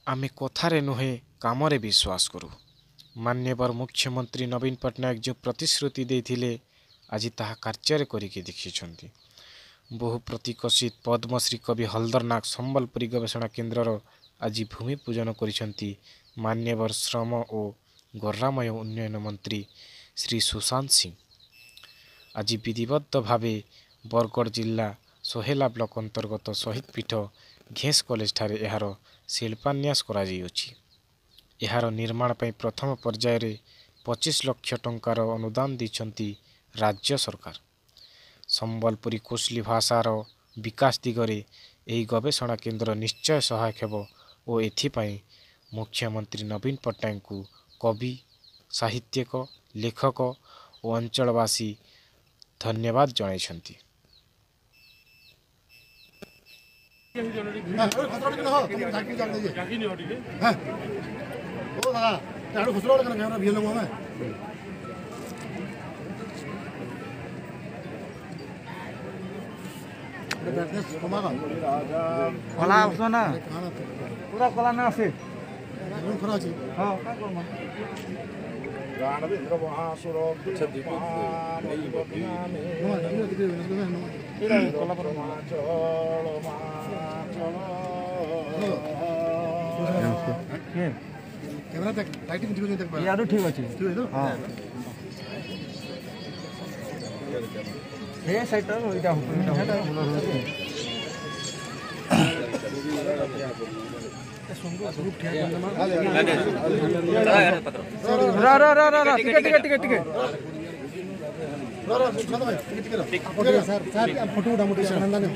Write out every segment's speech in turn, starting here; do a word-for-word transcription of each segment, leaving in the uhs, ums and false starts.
आमे कथारे नुहे कामरे विश्वास करू। मान्यवर मुख्यमंत्री नवीन पट्टनायक जो प्रतिश्रुति देथिले आज ताहा कार्य करिके देखिछंती। बहु प्रतिकषित पद्मश्री कवि हलधरनाग संबलपुरी गवेषणा केन्द्रर आज भूमि पूजन करिछंती मान्यवर श्रम और गर्रामय उन्नयन मंत्री श्री सुशांत सिंह। आज विधिवत भावे बरगढ़ जिला सोहेला ब्लॉक अंतर्गत शहीद पीठ घेस कॉलेज ठारे एहार शिल्पान्यास करा जाइछि। एहार निर्माण पई प्रथम पर्याय रे पच्चीस लाख टंकार अनुदान दैछंती राज्य सरकार। संबलपुरी कोसली भाषार विकास दिगरे एही गवेषणा केन्द्र निश्चय सहायक हेबो और एथिपाई मुख्यमंत्री नवीन पट्टनायक को कवि साहित्यिक लेखक और अंचलवासी धन्यवाद जणाइछंती। कला ना पूरा कला ना से हाँ यार ठीक अच्छे हाँ हे साइड इटा रा रा रा रा टिके टिके टिके टिके सर सर फोटो उठा मोटी नंदन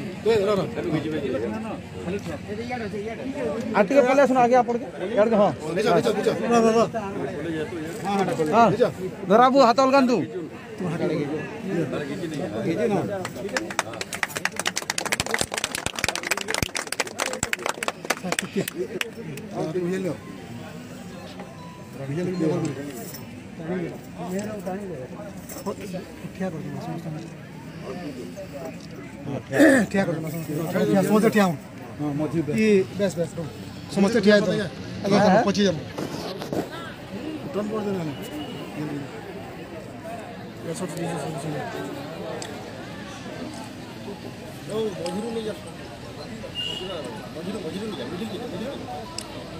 आती के पहले सुन आगे आप पड़ के यार हां हां धराबू हाथ अलगान तू तू हाथ लगे ये ना और ये लो बिजली ले मेरा उठाने दे क्या कर दूं क्या कर दूं समझ ठिया हूं हां मौजूद है ये बस बस समझ ठिया है अगर पहुंच जाओ टर्न कर देना ये सब चीजें समझ ओ मजूर नहीं जा मजूर मजूर नहीं जा मजूर